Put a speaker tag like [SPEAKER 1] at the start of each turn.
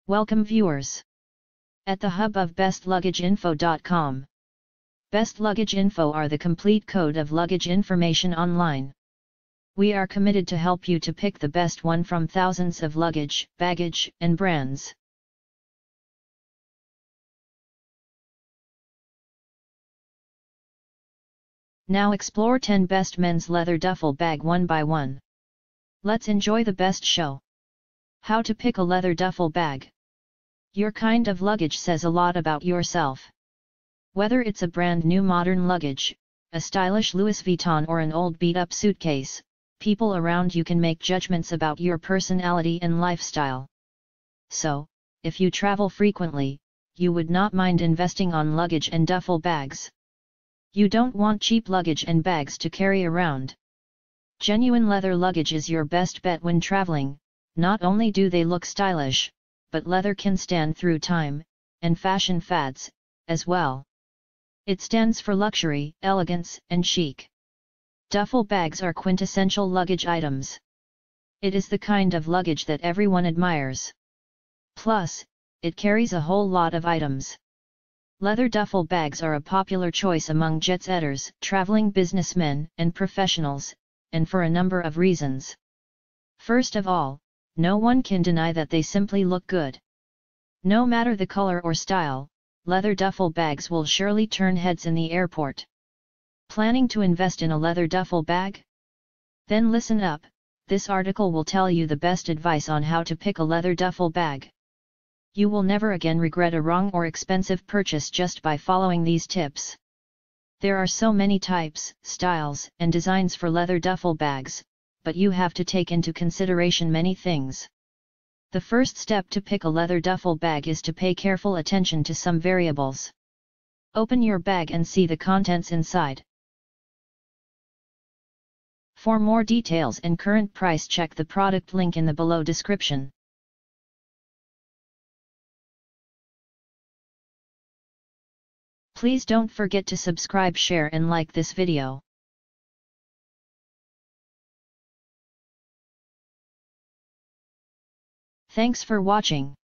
[SPEAKER 1] Welcome viewers at the hub of bestlugageinfo.com. Best Luggage Info are the complete code of luggage information online. We are committed to help you to pick the best one from thousands of luggage, baggage, and brands. Now explore 10 best men's leather duffel bag one by one. Let's enjoy the best show. How to pick a leather duffel bag. Your kind of luggage says a lot about yourself. Whether it's a brand new modern luggage, a stylish Louis Vuitton or an old beat-up suitcase, people around you can make judgments about your personality and lifestyle. So, if you travel frequently, you would not mind investing on luggage and duffel bags. You don't want cheap luggage and bags to carry around. Genuine leather luggage is your best bet when traveling. Not only do they look stylish, but leather can stand through time and fashion fads as well. It stands for luxury, elegance, and chic. Duffel bags are quintessential luggage items. It is the kind of luggage that everyone admires. Plus, it carries a whole lot of items. Leather duffel bags are a popular choice among jet-setters, traveling businessmen, and professionals, and for a number of reasons. First of all, no one can deny that they simply look good. No matter the color or style, leather duffel bags will surely turn heads in the airport. Planning to invest in a leather duffel bag? Then listen up, this article will tell you the best advice on how to pick a leather duffel bag. You will never again regret a wrong or expensive purchase just by following these tips. There are so many types, styles, and designs for leather duffel bags, but you have to take into consideration many things. The first step to pick a leather duffel bag is to pay careful attention to some variables. Open your bag and see the contents inside. For more details and current price, check the product link in the below description. Please don't forget to subscribe, share and like this video. Thanks for watching.